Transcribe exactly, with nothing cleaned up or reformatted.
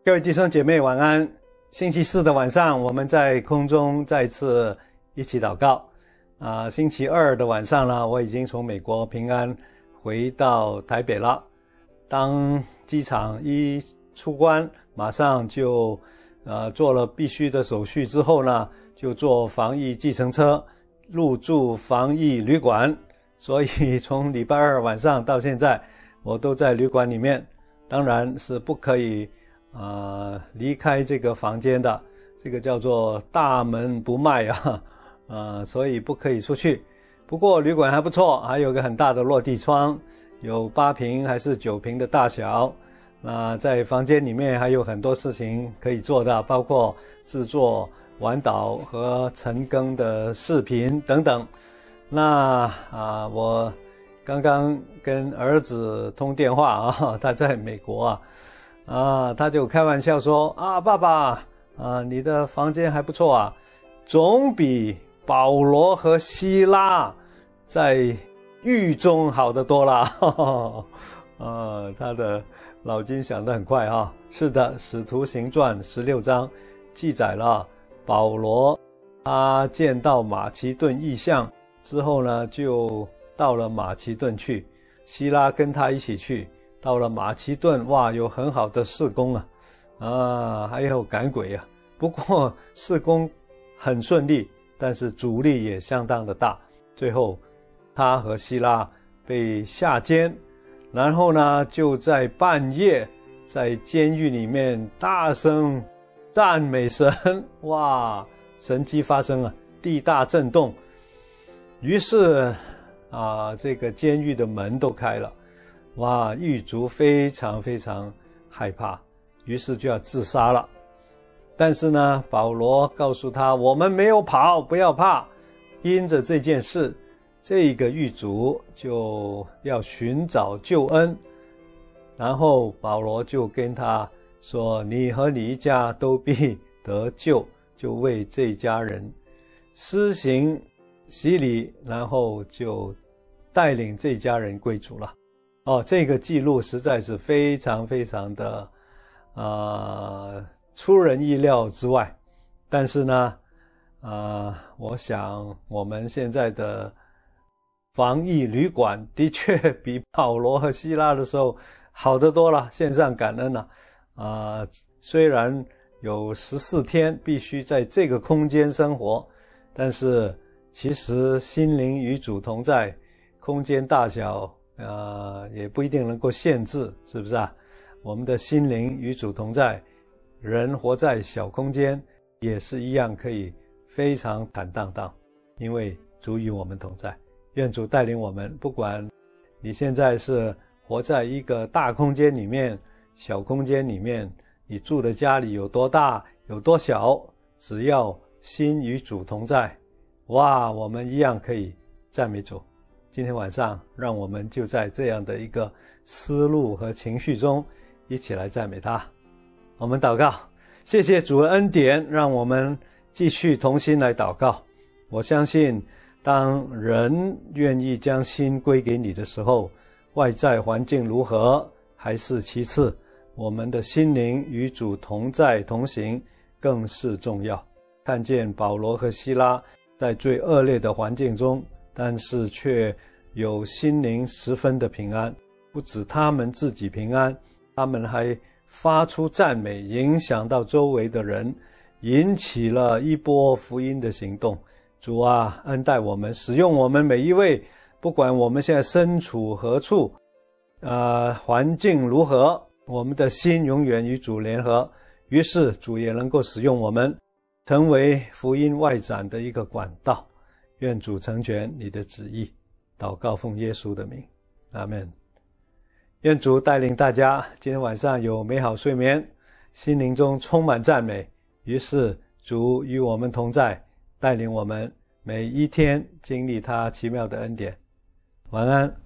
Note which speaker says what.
Speaker 1: 各位弟兄姐妹晚安。星期四的晚上，我们在空中再次一起祷告。啊、呃，星期二的晚上呢，我已经从美国平安回到台北了。当机场一出关，马上就呃做了必须的手续之后呢，就坐防疫计程车入住防疫旅馆。所以从礼拜二晚上到现在，我都在旅馆里面，当然是不可以呃离开这个房间的，这个叫做大门不迈啊，呃所以不可以出去。不过旅馆还不错，还有个很大的落地窗，有八坪还是九坪的大小。那在房间里面还有很多事情可以做的，包括制作晚祷和晨更的视频等等。那啊，我刚刚跟儿子通电话啊，他在美国啊，啊，他就开玩笑说啊，爸爸啊，你的房间还不错啊，总比保罗和希拉在狱中好得多啦。呵呵啊，他的脑筋想得很快啊。是的，《使徒行传》十六章记载了保罗他见到马其顿异象之后呢，就到了马其顿去，希拉跟他一起去，到了马其顿，哇，有很好的事工啊，啊，还有赶鬼啊。不过事工很顺利，但是阻力也相当的大。最后他和希拉被下监，然后呢，就在半夜在监狱里面大声赞美神，哇，神迹发生了，地大震动。于是啊，这个监狱的门都开了，哇，狱卒非常非常害怕，于是就要自杀了。但是呢，保罗告诉他，我们没有跑，不要怕。因着这件事，这个狱卒就要寻找救恩，然后保罗就跟他说，你和你一家都必得救，就为这家人施行洗礼，然后就带领这家人归主了。哦，这个记录实在是非常非常的呃出人意料之外。但是呢呃我想我们现在的防疫旅馆的确比保罗和希拉的时候好得多了，献上感恩了。啊、呃，虽然有十四天必须在这个空间生活，但是其实心灵与主同在，空间大小呃也不一定能够限制，是不是啊？我们的心灵与主同在，人活在小空间也是一样可以非常坦荡荡，因为主与我们同在。愿主带领我们，不管你现在是活在一个大空间里面，小空间里面，你住的家里有多大有多小，只要心与主同在，哇，我们一样可以赞美主。今天晚上让我们就在这样的一个思路和情绪中一起来赞美他。我们祷告，谢谢主的恩典，让我们继续同心来祷告。我相信当人愿意将心归给你的时候，外在环境如何还是其次，我们的心灵与主同在同行更是重要。看见保罗和希拉在最恶劣的环境中，但是却有心灵十分的平安。不止他们自己平安，他们还发出赞美，影响到周围的人，引起了一波福音的行动。主啊，恩待我们，使用我们每一位，不管我们现在身处何处，呃，环境如何，我们的心永远与主联合。于是主也能够使用我们，成为福音外展的一个管道。愿主成全你的旨意。祷告奉耶稣的名，阿们。愿主带领大家今天晚上有美好睡眠，心灵中充满赞美。于是主与我们同在，带领我们每一天经历他奇妙的恩典。晚安。